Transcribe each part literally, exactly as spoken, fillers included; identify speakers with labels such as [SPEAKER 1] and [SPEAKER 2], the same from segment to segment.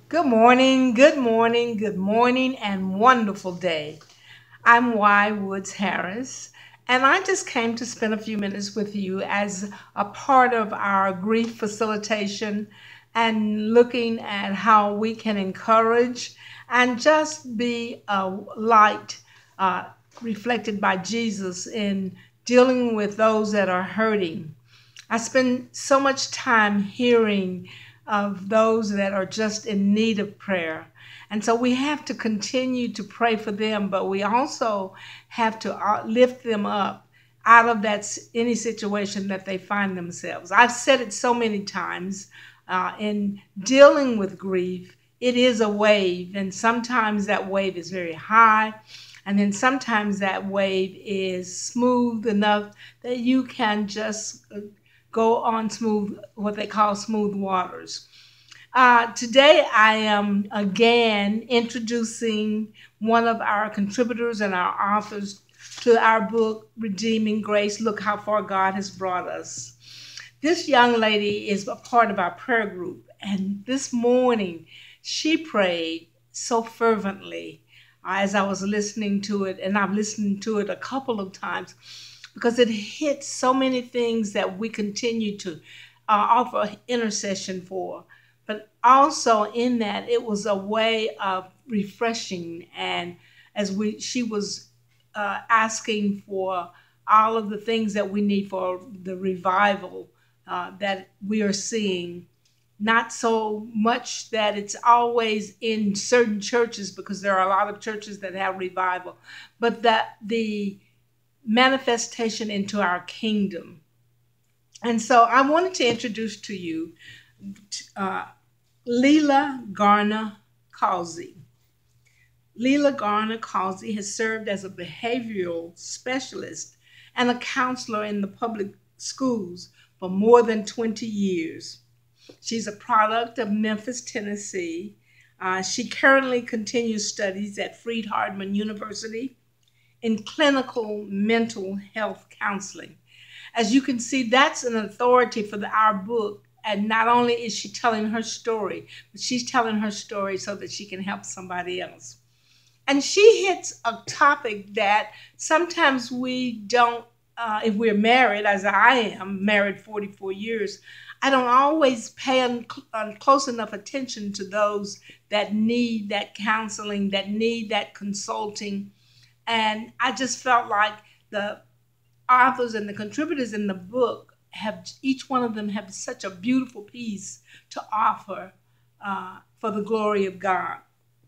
[SPEAKER 1] Good morning, good morning, good morning, and wonderful day. I'm Y. Woods Harris, and I just came to spend a few minutes with you as a part of our grief facilitation and looking at how we can encourage and just be a light uh, reflected by Jesus in dealing with those that are hurting. I spend so much time hearing of those that are just in need of prayer. And so we have to continue to pray for them, but we also have to uh, lift them up out of that any situation that they find themselves. I've said it so many times uh, in dealing with grief, it is a wave, and sometimes that wave is very high, and then sometimes that wave is smooth enough that you can just uh, go on smooth, what they call smooth waters. Uh, today, I am again introducing one of our contributors and our authors to our book, Redeeming Grace. Look how far God has brought us. This young lady is a part of our prayer group, and this morning she prayed so fervently uh, as I was listening to it, and I've listened to it a couple of times because it hits so many things that we continue to uh, offer intercession for. But also in that, it was a way of refreshing, and as we she was uh, asking for all of the things that we need for the revival uh, that we are seeing. Not so much that it's always in certain churches, because there are a lot of churches that have revival, but that the manifestation into our kingdom. And so I wanted to introduce to you uh, Leela Garner Causey. Leela Garner Causey has served as a behavioral specialist and a counselor in the public schools for more than twenty years. She's a product of Memphis, Tennessee. Uh, she currently continues studies at Freed-Hardeman University in clinical mental health counseling. As you can see, that's an authority for the, our book. And not only is she telling her story, but she's telling her story so that she can help somebody else. And she hits a topic that sometimes we don't, uh, if we're married, as I am, married forty-four years, I don't always pay un- un- close enough attention to those that need that counseling, that need that consulting. And I just felt like the authors and the contributors in the book have, each one of them have such a beautiful piece to offer uh, for the glory of God.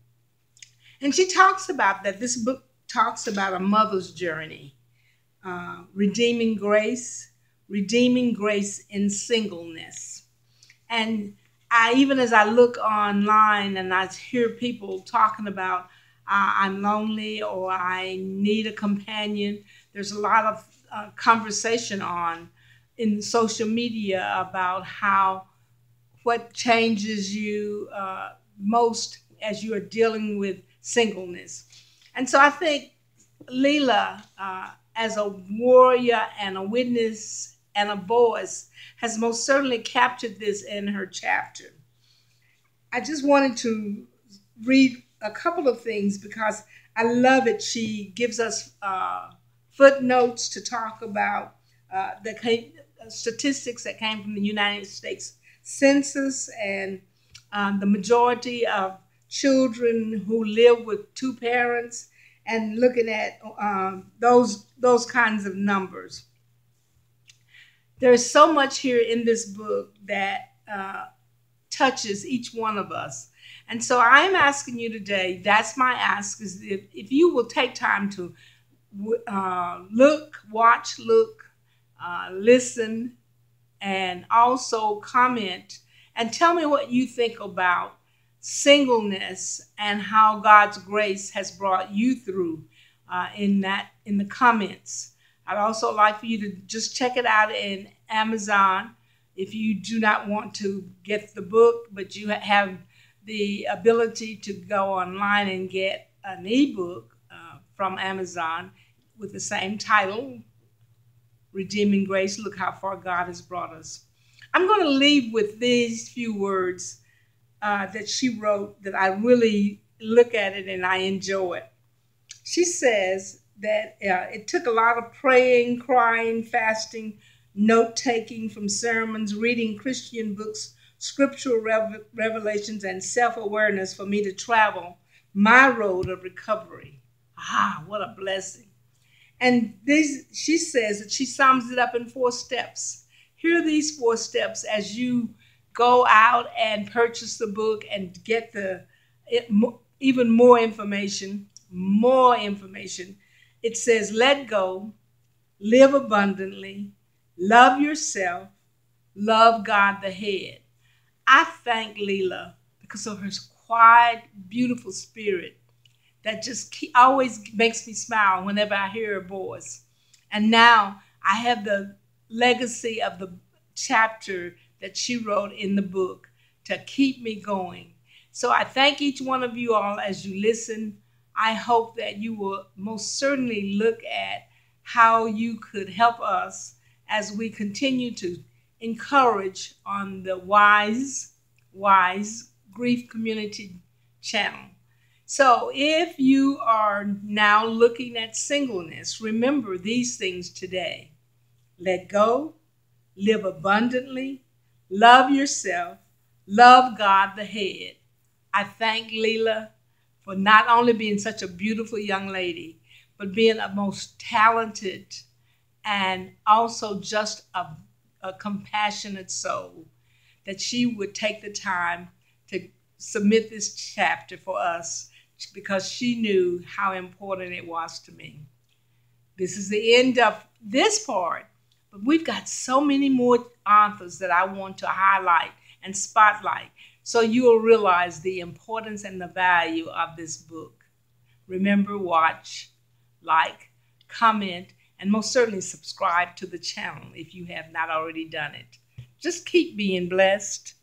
[SPEAKER 1] And she talks about that. This book talks about a mother's journey, uh, redeeming grace, redeeming grace in singleness. And I, even as I look online and I hear people talking about uh, I'm lonely or I need a companion, there's a lot of uh, conversation on in social media about how what changes you uh, most as you are dealing with singleness. And so I think Leela, uh, as a warrior and a witness and a voice, has most certainly captured this in her chapter. I just wanted to read a couple of things because I love it. She gives us uh, footnotes to talk about uh, the came, statistics that came from the United States Census, and um, the majority of children who live with two parents, and looking at um, those those kinds of numbers. There's so much here in this book that uh, touches each one of us. And so I'm asking you today, that's my ask, is if, if you will take time to uh, look, watch, look, uh, listen, and also comment and tell me what you think about singleness and how God's grace has brought you through uh, in that in the comments. I'd also like for you to just check it out in Amazon if you do not want to get the book, but you have the ability to go online and get an ebook uh, from Amazon with the same title, Redeeming Grace, Look How Far God Has Brought Us. I'm going to leave with these few words. uh, that she wrote that I really look at it and I enjoy it. She says that uh, it took a lot of praying, crying, fasting, note taking from sermons, reading Christian books, scriptural rev- revelations, and self awareness for me to travel my road of recovery. Ah, what a blessing. And this, she says that she sums it up in four steps. Here are these four steps as you go out and purchase the book and get the it, even more information, more information. It says, let go, live abundantly, love yourself, love God the head. I thank Leela because of her quiet, beautiful spirit that just keep, always makes me smile whenever I hear her voice. And now I have the legacy of the chapter that she wrote in the book to keep me going. So I thank each one of you all as you listen. I hope that you will most certainly look at how you could help us as we continue to encourage on the Wise, Wise Grief Community channel. So if you are now looking at singleness, remember these things today. Let go, live abundantly, love yourself, love God the head. I thank Leela for not only being such a beautiful young lady, but being a most talented and also just a, a compassionate soul, that she would take the time to submit this chapter for us because she knew how important it was to me. This is the end of this part, but we've got so many more authors that I want to highlight and spotlight so you will realize the importance and the value of this book. Remember, watch, like, comment, and most certainly subscribe to the channel if you have not already done it. Just keep being blessed.